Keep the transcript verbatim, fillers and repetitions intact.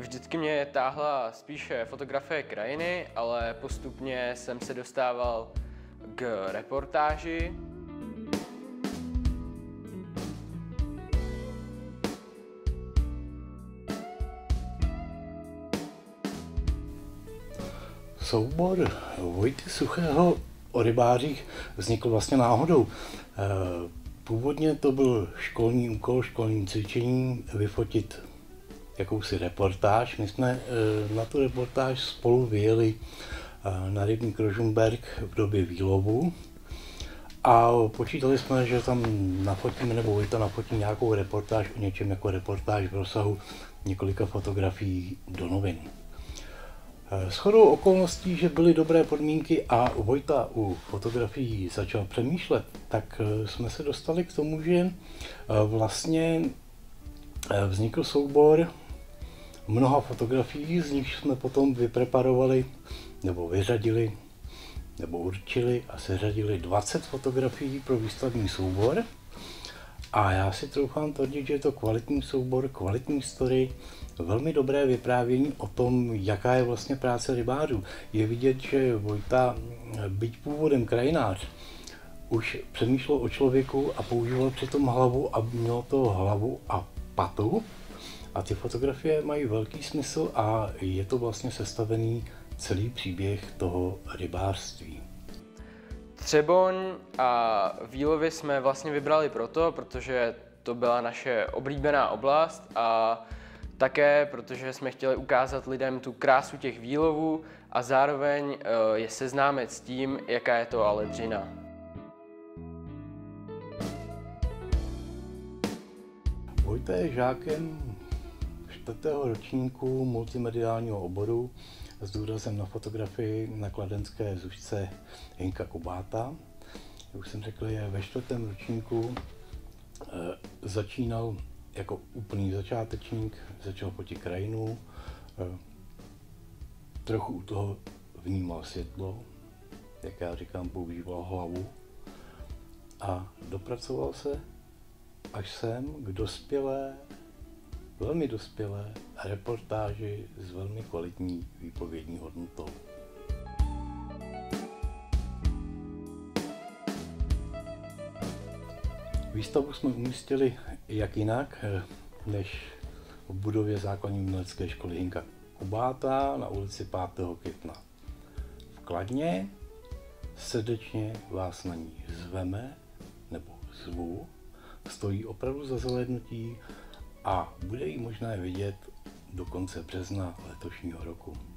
Vždycky mě táhla spíše fotografie krajiny, ale postupně jsem se dostával k reportáži. Soubor Vojty Suchého o rybářích vznikl vlastně náhodou. Původně to byl školní úkol, školní cvičení vyfotit jakousi reportáž. My jsme na tu reportáž spolu vyjeli na rybník Rožmberk v době výlovu a počítali jsme, že tam nafotíme, nebo Vojta nafotí nějakou reportáž o něčem jako reportáž v rozsahu několika fotografií do novin. Shodou okolností, že byly dobré podmínky a Vojta u fotografií začal přemýšlet, tak jsme se dostali k tomu, že vlastně vznikl soubor mnoha fotografií, z nich jsme potom vypreparovali nebo vyřadili nebo určili a seřadili dvacet fotografií pro výstavní soubor. A já si troufám tvrdit, že je to kvalitní soubor, kvalitní story, velmi dobré vyprávění o tom, jaká je vlastně práce rybářů. Je vidět, že Vojta, byť původem krajinář, už přemýšlel o člověku a používal přitom hlavu a mělo to hlavu a patu. A ty fotografie mají velký smysl a je to vlastně sestavený celý příběh toho rybářství. Třeboň a výlovy jsme vlastně vybrali proto, protože to byla naše oblíbená oblast a také protože jsme chtěli ukázat lidem tu krásu těch výlovů a zároveň je seznámit s tím, jaká je to ale dřina. Vojta je žákem čtvrtého ročníku multimediálního oboru s důrazem na fotografii na kladenské zušce Hinka Kubáta. Jak už jsem řekl, je ve čtvrtém ročníku, e, začínal jako úplný začátečník, začal fotit krajinu, e, trochu u toho vnímal světlo, jak já říkám, používal hlavu a dopracoval se až sem k dospělé, velmi dospělé reportáži s velmi kvalitní výpovědní hodnotou. Výstavu jsme umístili jak jinak, než v budově základní umělecké školy Hinka Kubáta na ulici pátého května v Kladně. Srdečně vás na ní zveme, nebo zvu. Stojí opravdu za zhlédnutí a bude ji možné vidět do konce března letošního roku.